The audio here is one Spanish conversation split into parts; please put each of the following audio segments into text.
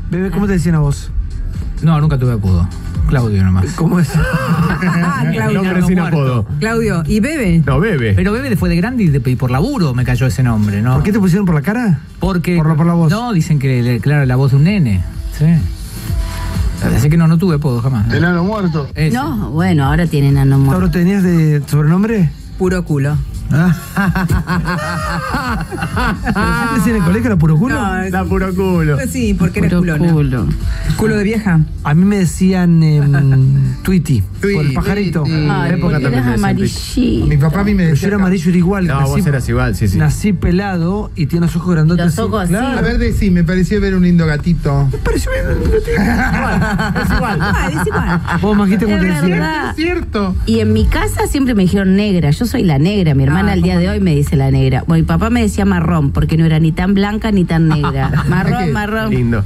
Bebé, ¿cómo te decían a vos? No, nunca tuve apodo. Claudio nomás. ¿Cómo es? Claudio. Nombre sin apodo. Claudio, ¿y Bebe? No, Bebe. Pero Bebe después de grande y por laburo me cayó ese nombre, ¿no? ¿Por qué te pusieron por la cara? Porque... Por la voz. No, dicen que, claro, la voz de un nene. Sí. Así que no tuve apodo jamás. Enano muerto. Ese. No, bueno, ahora tienen a no muerto. ¿Tauro tenías de sobrenombre? Puro culo. ¿Te decían en el colegio era puro culo? No, Da puro culo. sí, porque eres Puro culona. culo. ¿Culo de vieja? A mí me decían Tweety, por el pajarito. Ay, época porque también eres me decían amarillito. Mi papá a mí me Pero yo decía. era amarillo, era igual. No, vos eras igual, sí. Nací pelado y tiene los ojos grandotes. Los ojos así. A ver, decí, me pareció ver un lindo gatito. Pareció bien. Es igual. Es igual. Vos, Majita, ¿cómo te Es decían? verdad. Es cierto. Y en mi casa siempre me dijeron negra. Yo soy la negra. Mi hermana al día de hoy me dice la negra. Bueno, mi papá me decía marrón porque no era ni tan blanca ni tan negra. Marrón. Lindo.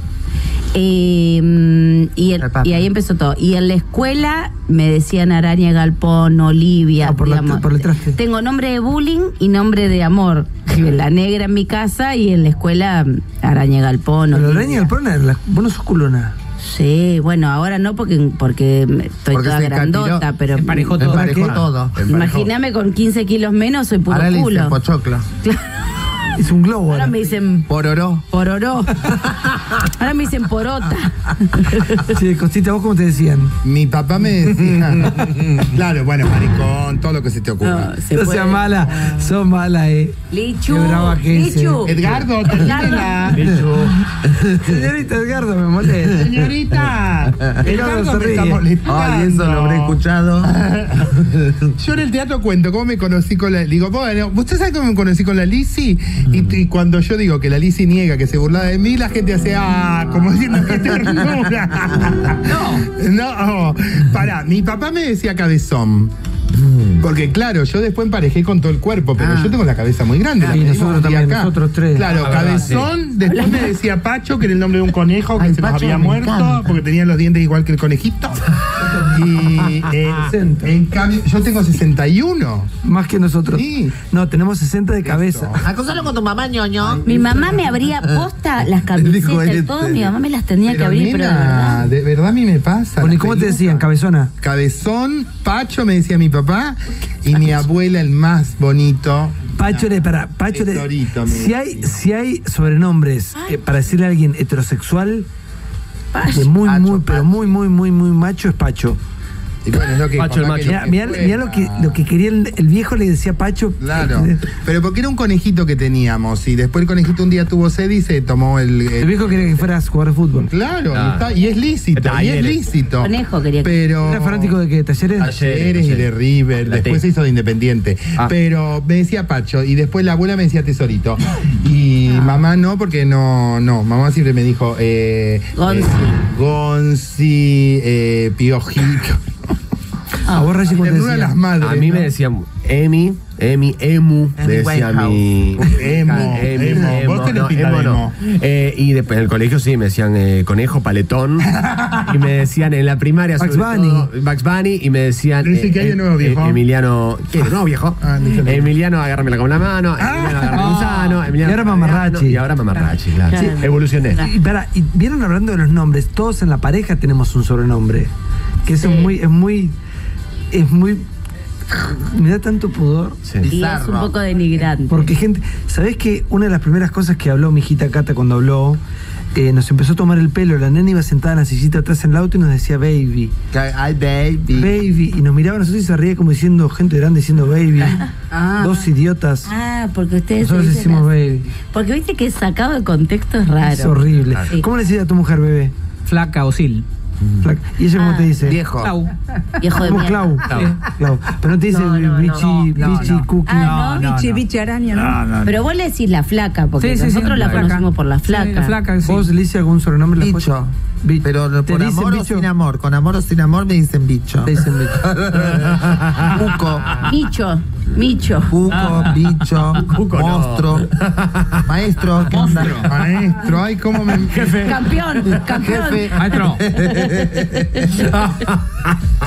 Y ahí empezó todo. Y en la escuela me decían Araña Galpón, Olivia. por el traste. Tengo nombre de bullying y nombre de amor. La negra en mi casa y en la escuela Araña Galpón. Pero Olivia. Araña Galpón, vos no sos culona. Sí, bueno, ahora no porque estoy toda se grandota, catiró, pero Emparejó todo. Emparejó todo. imagíname con 15 kilos menos soy puro Ahora le dicen culo. pochocla. Es un globo. Ahora me dicen Pororó. pororó. Ahora me dicen porota. Sí, Costita, ¿vos cómo te decían? Mi papá me decía. Claro, bueno, maricón, todo lo que se te ocurra. No, se No puede. seas mala, sos mala, Lichu. Qué brava que es, Lichu. Edgardo, termínela. Señorita Edgardo, me molesta. Señorita. Edgardo se me está ríe. molestando. Ay, eso lo habré escuchado. Yo en el teatro cuento cómo me conocí con la. Digo, bueno, ¿usted sabe cómo me conocí con la Lizzy? Y cuando yo digo que la Lizzy niega que se burlaba de mí, la gente hace, como diciendo que ternura. No, pará, mi papá me decía cabezón. Porque claro, yo después emparejé con todo el cuerpo, pero yo tengo la cabeza muy grande. Y la pedimos nosotros un día también, nosotros tres. Claro, La verdad, cabezón, después me decía Pacho, que era el nombre de un conejo que Ay, se nos Pacho había me muerto, encanta. porque tenía los dientes igual que el conejito. Y en cambio, yo tengo 61. Más que nosotros. Sí. No, tenemos 60 de cabeza. Acosalo con tu mamá, ñoño. Mi mamá me abría posta las Dijo camisetas y este. todo. Mi mamá me las tenía que abrir, pero de verdad. de verdad a mí me pasa. Bueno, ¿y la cómo te peluca. decían? Cabezona. Cabezón, Pacho me decía mi papá, y mi abuela el más bonito. Pacho Pacho Tesorito, me si hay sobrenombres para decirle a alguien heterosexual, Pacho. de muy, Pacho, muy, pero Pacho. muy macho, es Pacho. Y bueno, es lo que Pacho el papá macho. quería Mirá lo que quería el viejo, le decía Pacho. Claro, pero porque era un conejito que teníamos y después el conejito un día tuvo sed y se tomó El viejo quería que fueras a jugar fútbol. Claro, Claro. y es lícito, Talleres. Conejo quería que... Pero ¿Era fanático de qué? ¿Talleres? Talleres y de River, La después T. se hizo de Independiente. Pero me decía Pacho y después la abuela me decía Tesorito. Y mamá no, porque no, mamá siempre me dijo Gonzi, Piojito. ¿A vos, Rashi, cómo te Ternura a decían? las madres. A mí me ¿no? decían Emu, me decía mi... Emo. Vos tenés pinta de emo. Y después en el colegio sí, me decían conejo, paletón. Y me decían en la primaria Bugs sobre Bunny. todo, Bugs Bunny. Y me decían Decí que hay de nuevo, viejo. Emiliano... ¿Qué? ¿De nuevo, viejo? Emiliano, agárramela con la mano. Emiliano, agárrame gusano. Emiliano, Y ahora Mamarrachi. Y ahora Mamarrachi, claro. Sí. Evolucioné. Y vieron hablando de los nombres, todos en la pareja tenemos un sobrenombre. Que eso es muy. Me da tanto pudor. Sí. Y es un poco denigrante. Porque gente, ¿sabés que una de las primeras cosas que habló mi hijita Cata cuando habló, nos empezó a tomar el pelo, la nena iba sentada en la sillita atrás en el auto y nos decía baby, Ay, baby. baby, y nos miraba a nosotros y se reía como diciendo, gente grande diciendo baby, dos idiotas, Porque ustedes nosotros dicen decimos así. baby, Porque viste que sacado de contexto es raro. es horrible. Sí. ¿Cómo le decís a tu mujer bebé? Flaca o sil. Flaca. ¿Y ella cómo te dice? Viejo. Clau. Viejo de ¿Cómo mierda. Clau? Clau. Pero no te dice bichi, cookie. Bichi, araña, ¿no? Pero vos le decís la flaca, porque nosotros la conocimos por la flaca. Sí, la flaca, sí. ¿Vos le dices algún sobrenombre? a la Bicho. joya? Pero ¿Te por dicen amor o bicho? sin amor. Con amor o sin amor me dicen bicho. Te dicen bicho. Cuco. Micho. Cuco, bicho, Cuco no. monstruo. Maestro. ¿qué onda? Maestro, ay, cómo me. Campeón. Jefe. Maestro.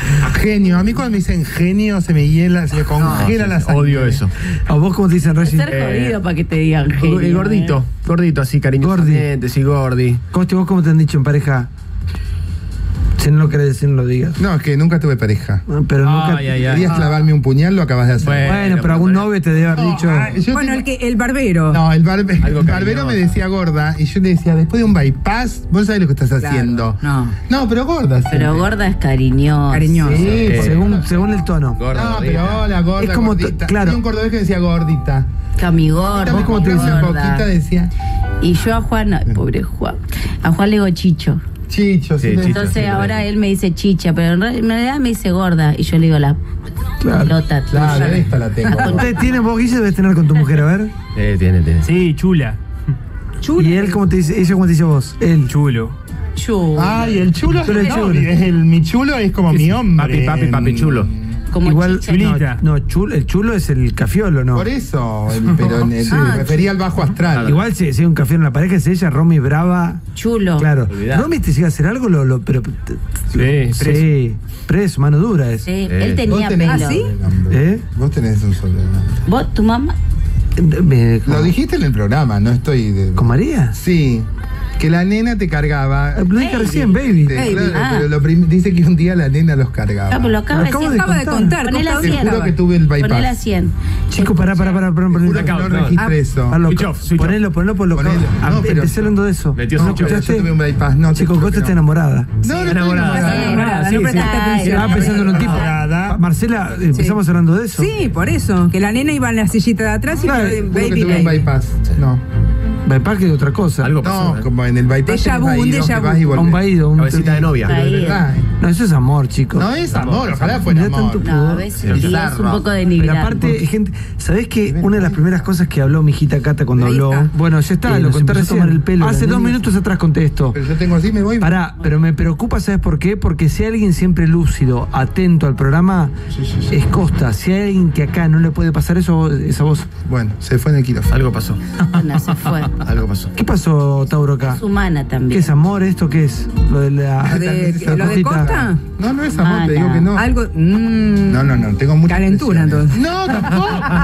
Genio. A mí cuando me dicen genio se me hiela, se me congela la sangre. Odio eso. ¿A vos cómo te dicen, Regi? Ser jodido para que te digan genio. Y gordito, gordito así, cariñosamente, sí, gordi. ¿Vos cómo te han dicho en pareja? Si no lo querés decir, no lo digas. No, es que nunca tuve pareja. Pero nunca. Querías clavarme un puñal, lo acabas de hacer. Bueno, pero algún novio te debe haber dicho. Bueno, el barbero. No, el barbero cariñoso. me decía gorda y yo le decía, después de un bypass, vos sabés lo que estás haciendo. No, pero gorda. Pero siempre. gorda es cariñosa. Cariñosa. Sí, según el tono. No, pero hola, gorda, Es como gordita. claro. Había un cordobés que decía gordita. Camigorda. ¿Vos cómo te decías poquita? Decía Y yo a Juan, ay, pobre Juan. A Juan le digo Chicho. Chicho. Sí, Chicho. Entonces ahora él me dice chicha, pero en realidad me dice gorda. Y yo le digo la Claro. pelota. Claro, esta la tengo. ¿Ustedes tienen vos, Guille, debes tener con tu mujer, a ver? Tiene. Sí, chula. ¿Y él cómo te dice? ¿Ella cómo te dice vos? Él. Chulo. Ay, el chulo Chulo, no, chulo. mi chulo es como mi hombre. Papi chulo. Como Igual, chicha. Chulita. no, el chulo es el cafiolo, ¿no? Por eso, pero me refería al bajo astral. Igual si hay un cafiolo en la pareja, es ella, Romy brava. Chulo. Claro. Olvidá. Romy te sigue a hacer algo, pero. Sí, preso, mano dura es. Sí, él Vos tenía tenés pelo. un sobrenombre. ¿Eh? Vos tenés un sobrenombre. ¿Vos, tu mamá? Lo dijiste en el programa, no estoy ¿Con María? Sí, que la nena te cargaba. Lo dije recién, baby. Claro, Ah. pero dice que un día la nena los cargaba. Ah, pero lo acaba de acabo decir. Acaba de contar. Ponela Costa- Te cien. juro que tuve el bypass. Ponela 100. Chico, pará. Juro que no registré eso. Switch off, switch off. Ponelo por lo Ponelo. No, pero- empecé hablando de eso. Metió ¿No switch off. Yo escuchaste? tuve un bypass. No, te Chico, juro Costa que está no. enamorada. No, no estoy enamorada. enamorada. No prestaste Ay, atención. Estaba pensando en un tipo. Enamorada. Marcela, empezamos hablando de eso. Sí, por eso. Que la nena iba en la sillita de atrás y Claro, baby, Juro que tuve un baby. bypass. No. Bypass que es otra cosa. Algo pasó. No, como en el bypass. Déjà vu, tenés ahí un dos que déjà vas y vu. A un volvés. vaído. Cabecita de novia. Pero de verdad, No, eso es amor, chicos. No es amor, ojalá fuera Mirá amor. tanto No, a veces sí, es un Bizarro. poco Pero denigrante. aparte, gente, ¿sabés que una de las primeras cosas que habló mi hijita Cata cuando Ahí habló? está. Bueno, ya está, lo nos conté empezó a recién. tomar el pelo. Hace Hace dos 2 minutos atrás conté esto. Pero yo tengo así, me voy. Pará, pero me preocupa, ¿sabes por qué? Porque si hay alguien siempre lúcido, atento al programa, es Costa. Si hay alguien que acá no le puede pasar eso, es a vos. Bueno, se fue en el quirófano. Algo pasó. No se fue. Algo pasó. ¿Qué pasó, Tauro, acá? Es humana ¿Qué también. es amor esto? ¿Qué es? Lo de la... ¿Lo de cosita. Costa? No, no es amor, te digo no. que no. Algo. No, tengo mucha Calentura, presión. entonces. No, tampoco.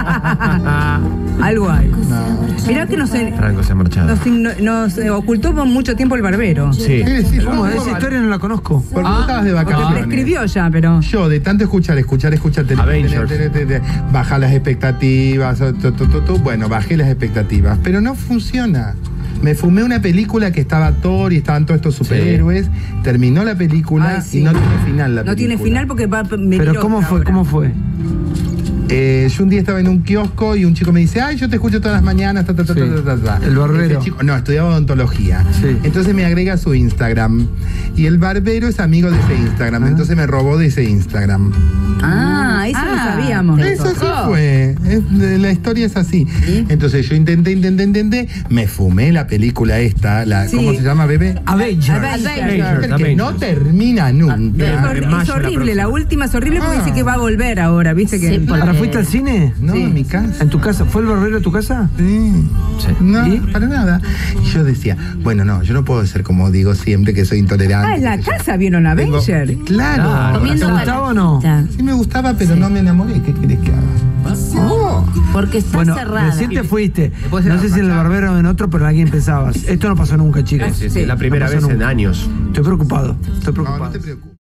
Algo hay. No. Mirá que nos Franco se ha marchado. ocultó por mucho tiempo el barbero. Sí. ¿Qué decís? ¿Cómo? No, Esa historia no la conozco. Porque vos estabas de Porque vacaciones. prescribió ya, pero. Yo, de tanto escuchar, Avengers. baja las expectativas, bueno, bajé las expectativas, pero no funciona. Me fumé una película que estaba Thor y estaban todos estos superhéroes, terminó la película Ay, sí. y no tiene final la No tiene película. final porque va. Pero ¿cómo fue? ¿Cómo fue? Yo un día estaba en un kiosco y un chico me dice, ay, yo te escucho todas las mañanas, Sí. El barbero. Ese chico, no, estudiaba odontología. Sí. Entonces me agrega a su Instagram. Y el barbero es amigo de ese Instagram. Entonces me robó de ese Instagram. Ah, eso lo sabíamos. Eso sí fue. La historia es así. Entonces yo intenté, me fumé la película esta, Sí. ¿cómo se llama, bebé? Avengers. Avengers. Que no termina nunca. Es horrible, la última es horrible porque dice que va a volver ahora, ¿viste? Que Sí, porque- ¿Ahora fuiste al cine? No, Sí. en mi casa. ¿En tu casa? ¿Fue el barbero a tu casa? Sí. Sí. No, ¿Y? para nada. Y yo decía, bueno, no, yo no puedo ser como digo siempre que soy intolerante. Ah, en la qué sé yo. casa vieron Tengo- Avenger. Claro. Comiendo ¿Te gustaba o no? paletita. Sí me gustaba, pero no me enamoré. ¿Qué querés que haga? Porque está Bueno, cerrada. recién te fuiste. Después No era sé si en el barbero o en otro, pero en alguien pensabas. Esto no pasó nunca, chicos. Sí, la primera No pasó vez en nunca. años. Estoy preocupado. Estoy No, preocupado. no te preocupes.